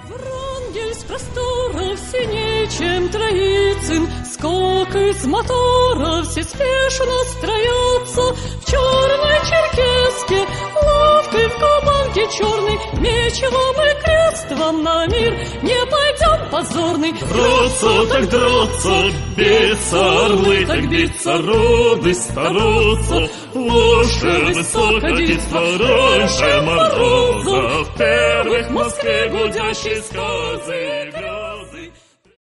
Врангель с просторов синей, чем Троицын, скок из мотора, все спешно строятся. В черной черкеске, лавкой в кабанке черный, меч вам и крест вам на мир, не пойдем позорный. Драться так драться, биться орлы так биться, роды старутся. Ложь высоко, детство раньше мороза, в первых в Москве гудящие сказы грез.